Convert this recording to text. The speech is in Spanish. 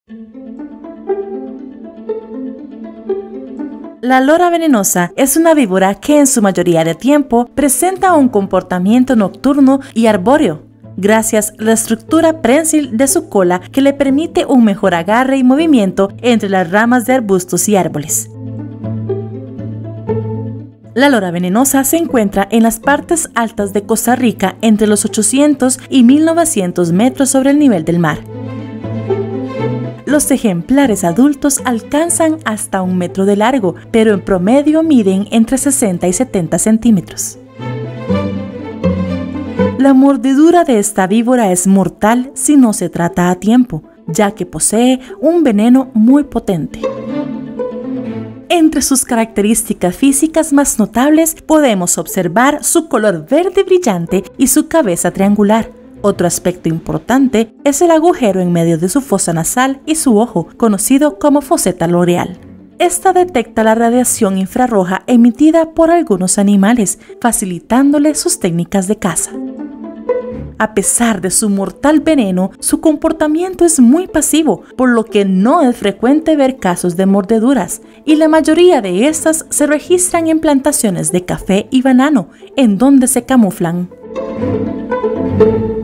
La lora venenosa es una víbora que en su mayoría de tiempo presenta un comportamiento nocturno y arbóreo, gracias a la estructura prensil de su cola que le permite un mejor agarre y movimiento entre las ramas de arbustos y árboles. La lora venenosa se encuentra en las partes altas de Costa Rica entre los 800 y 1900 metros sobre el nivel del mar. Los ejemplares adultos alcanzan hasta 1 metro de largo, pero en promedio miden entre 60 y 70 centímetros. La mordedura de esta víbora es mortal si no se trata a tiempo, ya que posee un veneno muy potente. Entre sus características físicas más notables podemos observar su color verde brillante y su cabeza triangular. Otro aspecto importante es el agujero en medio de su fosa nasal y su ojo, conocido como foseta loreal. Esta detecta la radiación infrarroja emitida por algunos animales, facilitándole sus técnicas de caza. A pesar de su mortal veneno, su comportamiento es muy pasivo, por lo que no es frecuente ver casos de mordeduras, y la mayoría de estas se registran en plantaciones de café y banano, en donde se camuflan.